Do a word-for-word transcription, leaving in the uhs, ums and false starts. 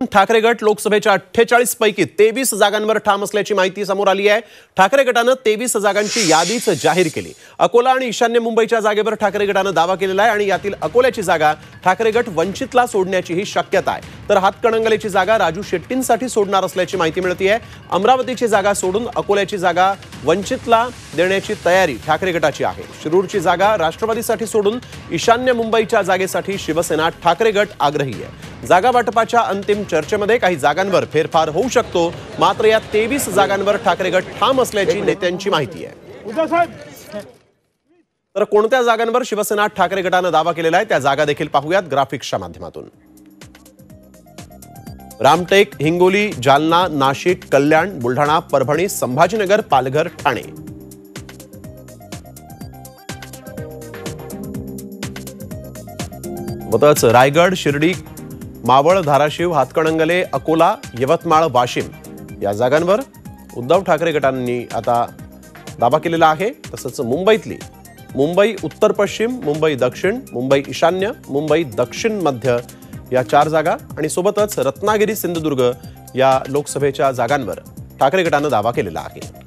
ठाकरे गट लोकसभेच्या अठ्ठेचाळीस पैकी तेवीस जागांवर ठाम असल्याची माहिती समोर आली आहे। ठाकरे गटानं तेवीस जागांची यादीच जाहीर केली। अकोला आणि ईशान्य मुंबईच्या जागेवर ठाकरे गटानं दावा केलेला आहे आणि यातील अकोल्याची जागा ठाकरे गट वंचितला सोडण्याचीही शक्यता आहे। तर हातकणंगलेची जागा राजू शेट्टींसाठी सोडणार असल्याची माहिती मिळते आहे। अमरावतीची जागा सोडून अकोल्याची जागा वंचितला देण्याची तयारी ठाकरे गटाची आहे। शिरूरची जागा राष्ट्रवादीसाठी सोडून ईशान्य मुंबईच्या जागेसाठी शिवसेना ठाकरे गट आग्रही आहे। जागा वाटपाच्या अंतिम चर्चेमध्ये काही जागांवर फेरफार होऊ शकतो, मात्र या तेवीस जागांवर ठाकरे गट ठाम असल्याची नेत्यांची माहिती आहे। तर कोणत्या जागांवर शिवसेना ठाकरे गटाने दावा केलेला आहे त्या जागा देखील पाहूयात ग्राफिक्सच्या माध्यमातून। रामटेक, हिंगोली, जालना, नाशिक, कल्याण, बुलढाणा, परभणी, संभाजीनगर, पालघर, ठाणे। तसंच रायगड, शिर्डी, मावळ, धाराशिव, हातकणंगले, अकोला, यवतमाळ, वाशिम या जागांवर उद्धव ठाकरे गटांनी आता दावा केलेला आहे। तसंच मुंबईतली मुंबई उत्तर पश्चिम, मुंबई दक्षिण, मुंबई ईशान्य, मुंबई दक्षिण मध्य या चार जागा आणि सोबतच रत्नागिरी, सिंधुदुर्ग या लोकसभेच्या जागांवर ठाकरे गटानं दावा केलेला आहे।